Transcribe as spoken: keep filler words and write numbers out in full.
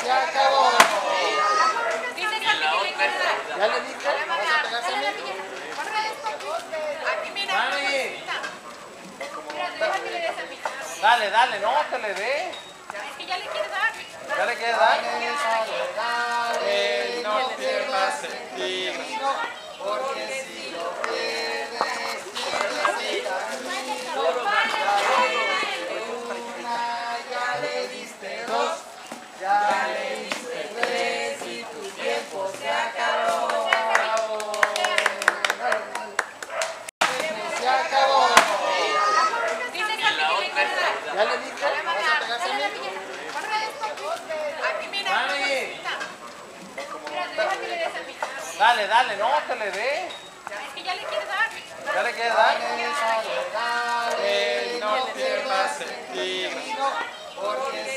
se acabó. Dice que la otra. ¿Ya le dije? ¿Vas a pegarse a mí? Aquí mira. Dani. Mira, deja que le des a mi. Dale, dale, no, que le dé. Es que ya le quiere dar. ¿Ya le quieres dar? Que no pierdas el tigre. Porque si lo pierdes, una ya le diste dos, ya le diste tres y tu tiempo se acabó. Se acabó. Dice que la otra. ¿Ya le dije? ¿Vas a pegarse a mí? Aquí mira. Dani. Mira, deja que le des a mi. Dale, dale, no, que le dé. Es que ya le quiere dar. ¿Ya le quieres dar? Que no pierdas el tigre. Porque